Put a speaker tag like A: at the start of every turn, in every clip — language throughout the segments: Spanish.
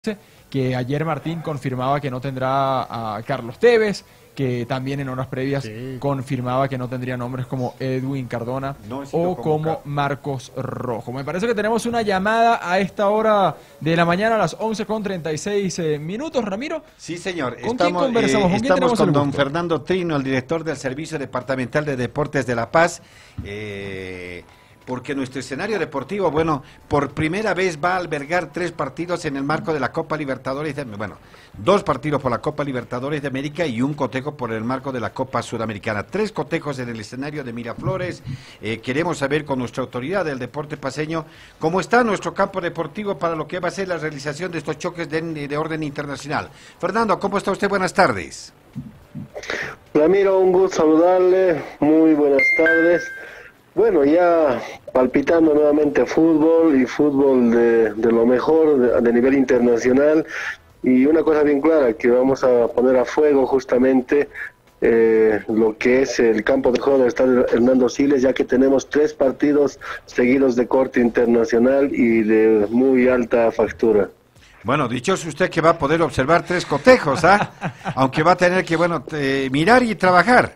A: que ayer Martín confirmaba que no tendrá a Carlos Tevez, que también en horas previas confirmaba que no tendría nombres como Edwin Cardona o como Marcos Rojo. Me parece que tenemos una llamada a esta hora de la mañana a las 11:36 minutos, Ramiro.
B: Sí, señor.
A: ¿Con quién conversamos?
B: Estamos con don Fernando Trino, el director del Servicio Departamental de Deportes de La Paz. Porque nuestro escenario deportivo, bueno, por primera vez va a albergar 3 partidos en el marco de la Copa Libertadores, 2 partidos por la Copa Libertadores de América y un cotejo por el marco de la Copa Sudamericana. 3 cotejos en el escenario de Miraflores. Queremos saber con nuestra autoridad del deporte paceño cómo está nuestro campo deportivo para lo que va a ser la realización de estos choques de orden internacional. Fernando, ¿cómo está usted? Buenas tardes.
C: Ramiro, un gusto saludarle, muy buenas tardes. Bueno, ya palpitando nuevamente fútbol y fútbol de lo mejor de nivel internacional, y una cosa bien clara, que vamos a poner a fuego justamente lo que es el campo de juego del estadio Hernando Siles, ya que tenemos 3 partidos seguidos de corte internacional y de muy alta factura.
B: Bueno, dichoso usted que va a poder observar 3 cotejos, aunque va a tener que, mirar y trabajar.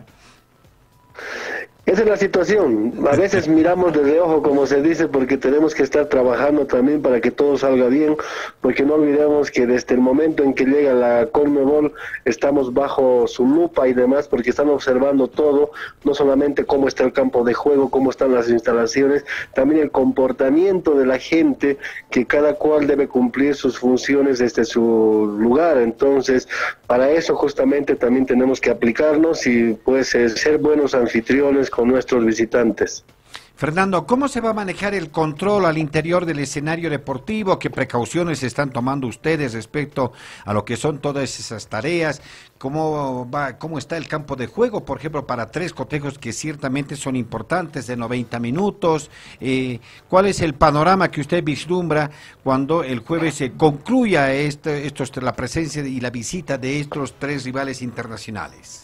C: Esa es la situación. A veces miramos de reojo, como se dice, porque tenemos que estar trabajando también para que todo salga bien, porque no olvidemos que desde el momento en que llega la Conmebol estamos bajo su lupa y demás, porque están observando todo, no solamente cómo está el campo de juego, cómo están las instalaciones, también el comportamiento de la gente, que cada cual debe cumplir sus funciones desde su lugar. Entonces, para eso justamente también tenemos que aplicarnos y pues ser buenos anfitriones con nuestros visitantes.
B: Fernando, ¿cómo se va a manejar el control al interior del escenario deportivo? ¿Qué precauciones están tomando ustedes respecto a lo que son todas esas tareas? ¿Cómo está el campo de juego, por ejemplo, para 3 cotejos que ciertamente son importantes de 90 minutos? ¿Cuál es el panorama que usted vislumbra cuando el jueves se concluya la presencia y la visita de estos 3 rivales internacionales?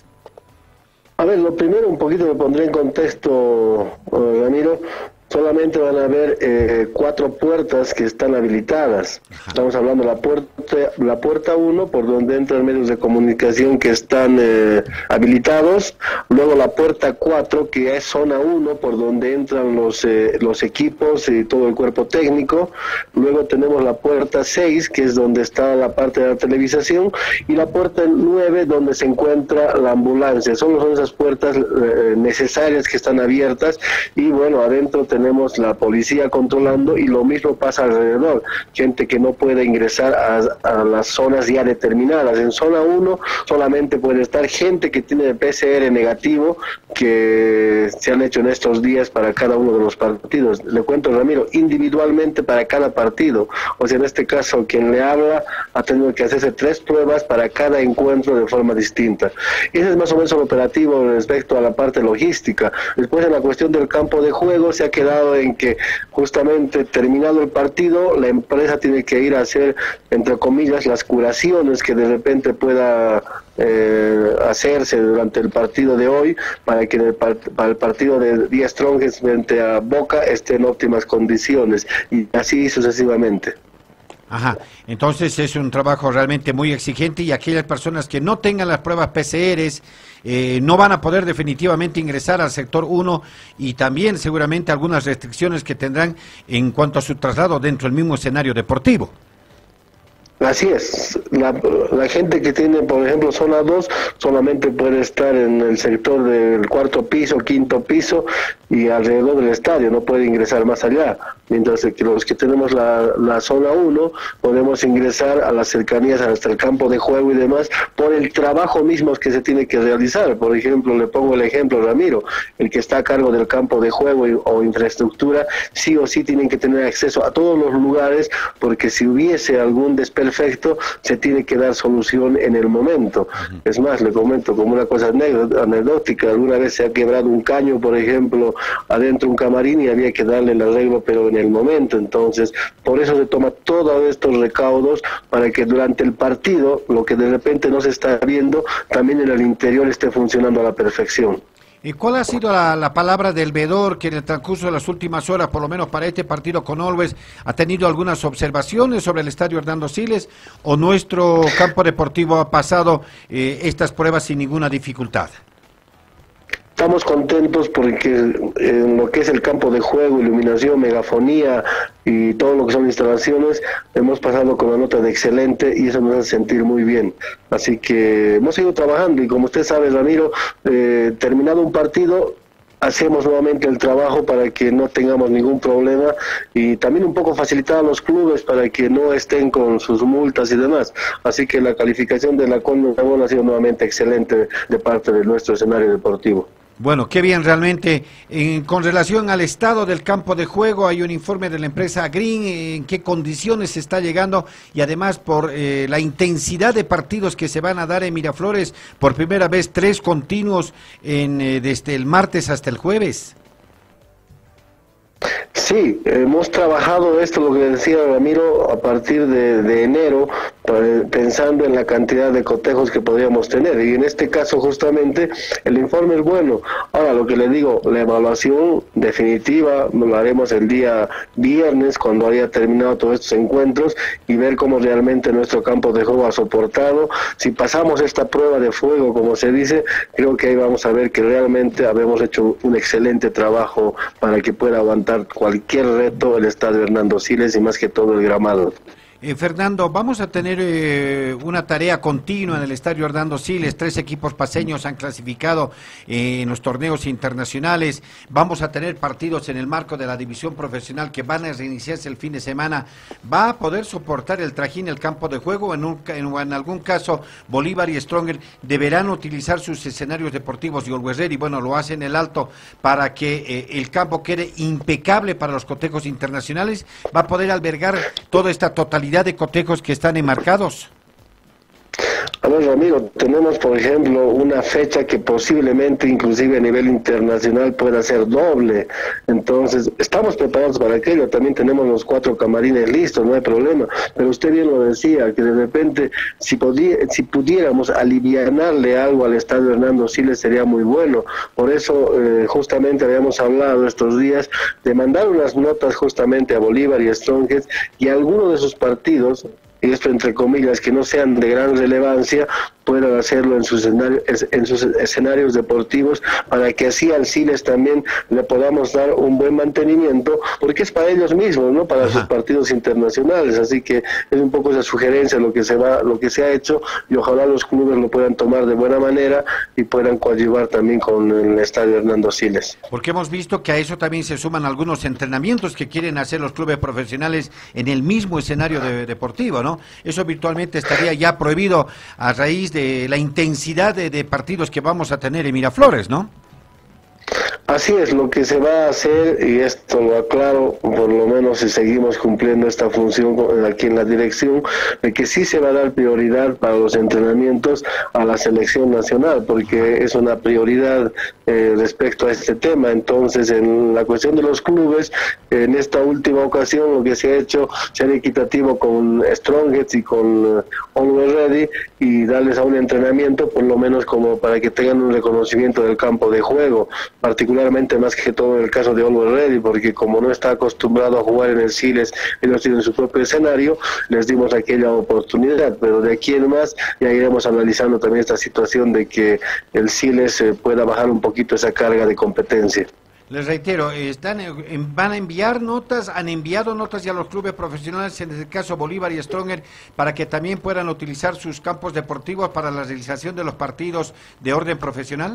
C: A ver, lo primero un poquito me pondré en contexto, Ramiro. Solamente van a haber 4 puertas que están habilitadas. Estamos hablando de la puerta 1, por donde entran medios de comunicación que están habilitados. Luego la puerta 4, que es zona 1, por donde entran los equipos y todo el cuerpo técnico. Luego tenemos la puerta 6, que es donde está la parte de la televisación. Y la puerta 9, donde se encuentra la ambulancia. Son esas puertas necesarias que están abiertas. Y bueno, adentro tenemos la policía controlando, y lo mismo pasa alrededor, gente que no puede ingresar a las zonas ya determinadas. En zona 1 solamente puede estar gente que tiene PCR negativo, que se han hecho en estos días para cada uno de los partidos. Le cuento, Ramiro, individualmente para cada partido. O sea, en este caso, quien le habla ha tenido que hacerse 3 pruebas para cada encuentro de forma distinta. Ese es más o menos el operativo respecto a la parte logística. Después, en la cuestión del campo de juego, se ha quedado en que justamente terminado el partido, la empresa tiene que ir a hacer, entre comillas, las curaciones que de repente pueda hacerse durante el partido de hoy, para que para el partido de Díaz Strongest frente a Boca esté en óptimas condiciones, y así sucesivamente.
B: Ajá, entonces es un trabajo realmente muy exigente, y aquellas personas que no tengan las pruebas PCRs no van a poder definitivamente ingresar al sector 1, y también seguramente algunas restricciones que tendrán en cuanto a su traslado dentro del mismo escenario deportivo.
C: Así es, la gente que tiene, por ejemplo, zona 2, solamente puede estar en el sector del 4º piso, 5º piso y alrededor del estadio, no puede ingresar más allá. Mientras que los que tenemos la zona 1, podemos ingresar a las cercanías hasta el campo de juego y demás, por el trabajo mismo que se tiene que realizar. Por ejemplo, le pongo el ejemplo, Ramiro, el que está a cargo del campo de juego o infraestructura, sí o sí tienen que tener acceso a todos los lugares, porque si hubiese algún desperfecto, se tiene que dar solución en el momento. Es más, le comento como una cosa anecdótica, alguna vez se ha quebrado un caño, por ejemplo, adentro de un camarín, y había que darle el arreglo, pero en el momento. Entonces, por eso se toma todos estos recaudos, para que durante el partido, lo que de repente no se está viendo, también en el interior esté funcionando a la perfección.
B: ¿Y cuál ha sido la palabra del veedor que en el transcurso de las últimas horas, por lo menos para este partido con Always, ha tenido algunas observaciones sobre el estadio Hernando Siles, o nuestro campo deportivo ha pasado estas pruebas sin ninguna dificultad?
C: Estamos contentos porque en lo que es el campo de juego, iluminación, megafonía y todo lo que son instalaciones, hemos pasado con la nota de excelente y eso nos hace sentir muy bien. Así que hemos seguido trabajando y como usted sabe, Ramiro, terminado un partido, hacemos nuevamente el trabajo para que no tengamos ningún problema y también un poco facilitar a los clubes para que no estén con sus multas y demás. Así que la calificación de la Conmebol ha sido nuevamente excelente de parte de nuestro escenario deportivo.
B: Bueno, qué bien realmente. Con relación al estado del campo de juego, hay un informe de la empresa Green, en qué condiciones se está llegando y además por la intensidad de partidos que se van a dar en Miraflores, por primera vez 3 continuos desde el martes hasta el jueves.
C: Sí, hemos trabajado esto, lo que decía Ramiro, a partir de enero, pensando en la cantidad de cotejos que podríamos tener, y en este caso justamente el informe es bueno. Ahora, lo que le digo, la evaluación definitiva lo haremos el día viernes, cuando haya terminado todos estos encuentros, y ver cómo realmente nuestro campo de juego ha soportado. Si pasamos esta prueba de fuego, como se dice, creo que ahí vamos a ver que realmente habemos hecho un excelente trabajo para que pueda aguantar cualquier reto el estadio Hernando Siles y más que todo el gramado.
B: Fernando, vamos a tener una tarea continua en el estadio Hernando Siles. 3 equipos paceños han clasificado en los torneos internacionales. Vamos a tener partidos en el marco de la división profesional que van a reiniciarse el fin de semana. ¿Va a poder soportar el trajín el campo de juego? En algún caso, Bolívar y Stronger deberán utilizar sus escenarios deportivos y Always Ready, bueno, lo hacen en el alto para que el campo quede impecable para los cotejos internacionales. ¿Va a poder albergar toda esta totalidad de cotejos que están enmarcados?
C: A ver, Ramiro, tenemos por ejemplo una fecha que posiblemente inclusive a nivel internacional pueda ser doble, entonces estamos preparados para aquello. También tenemos los 4 camarines listos, no hay problema, pero usted bien lo decía, que de repente si pudiéramos alivianarle algo al estadio Hernando Siles sería muy bueno. Por eso justamente habíamos hablado estos días de mandar unas notas justamente a Bolívar y Stronghead y algunos de sus partidos, y esto entre comillas, que no sean de gran relevancia, puedan hacerlo en sus escenarios deportivos, para que así al Siles también le podamos dar un buen mantenimiento, porque es para ellos mismos, no para sus partidos internacionales. Así que es un poco esa sugerencia lo que se ha hecho, y ojalá los clubes lo puedan tomar de buena manera y puedan coadyuvar también con el estadio Hernando Siles.
B: Porque hemos visto que a eso también se suman algunos entrenamientos que quieren hacer los clubes profesionales en el mismo escenario deportivo, ¿no? Eso virtualmente estaría ya prohibido a raíz de la intensidad de partidos que vamos a tener en Miraflores, ¿no?
C: Así es, lo que se va a hacer, y esto lo aclaro, por lo menos si seguimos cumpliendo esta función aquí en la dirección, de que sí se va a dar prioridad para los entrenamientos a la selección nacional, porque es una prioridad respecto a este tema. Entonces, en la cuestión de los clubes, en esta última ocasión lo que se ha hecho, ser equitativo con Strongheads y con Always Ready, y darles a un entrenamiento, por lo menos como para que tengan un reconocimiento del campo de juego, particularmente más que todo en el caso de Always Ready, porque como no está acostumbrado a jugar en el Siles, ellos tienen su propio escenario, les dimos aquella oportunidad, pero de aquí en más ya iremos analizando también esta situación de que el Siles pueda bajar un poquito esa carga de competencia.
B: Les reitero, van a enviar notas, han enviado notas ya a los clubes profesionales, en el caso Bolívar y Stronger, para que también puedan utilizar sus campos deportivos para la realización de los partidos de orden profesional.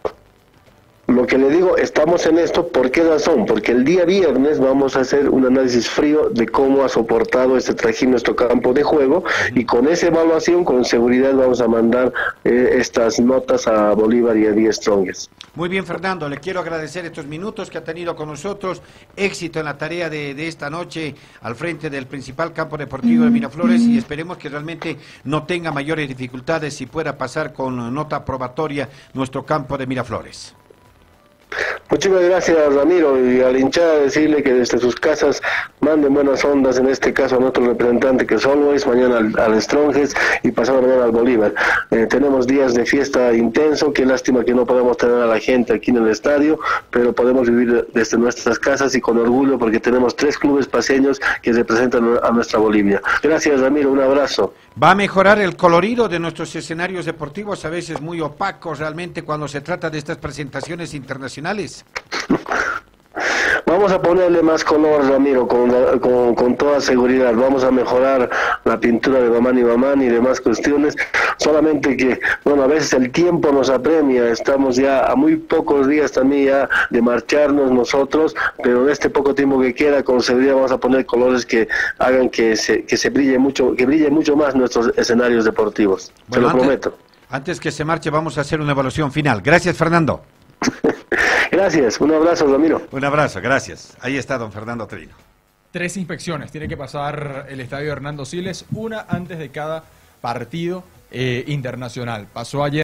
C: Lo que le digo, estamos en esto, ¿por qué razón? Porque el día viernes vamos a hacer un análisis frío de cómo ha soportado este trajín nuestro campo de juego, y con esa evaluación, con seguridad, vamos a mandar estas notas a Bolívar y a The Strongest.
B: Muy bien, Fernando, le quiero agradecer estos minutos que ha tenido con nosotros. Éxito en la tarea de esta noche al frente del principal campo deportivo de Miraflores, y esperemos que realmente no tenga mayores dificultades y pueda pasar con nota probatoria nuestro campo de Miraflores.
C: Muchísimas gracias, Ramiro, y a la hinchada decirle que desde sus casas manden buenas ondas, en este caso a nuestro representante que es Always, mañana al Strongest y pasado mañana al Bolívar. Tenemos días de fiesta intenso, qué lástima que no podemos tener a la gente aquí en el estadio, pero podemos vivir desde nuestras casas y con orgullo porque tenemos 3 clubes paseños que representan a nuestra Bolivia. Gracias, Ramiro, un abrazo.
B: ¿Va a mejorar el colorido de nuestros escenarios deportivos, a veces muy opacos realmente cuando se trata de estas presentaciones internacionales?
C: Vamos a ponerle más color, Ramiro, con toda seguridad. Vamos a mejorar la pintura de Mamani y demás cuestiones. Solamente que, bueno, a veces el tiempo nos apremia. Estamos ya a muy pocos días también ya de marcharnos nosotros, pero en este poco tiempo que queda, con seguridad vamos a poner colores que hagan que se brille mucho, que brille mucho más nuestros escenarios deportivos. Bueno, se lo prometo.
B: Antes que se marche, vamos a hacer una evaluación final. Gracias, Fernando.
C: Gracias, un abrazo, Ramiro.
B: Un abrazo, gracias. Ahí está don Fernando Trino.
A: 3 inspecciones tiene que pasar el estadio Hernando Siles, una antes de cada partido internacional. Pasó ayer.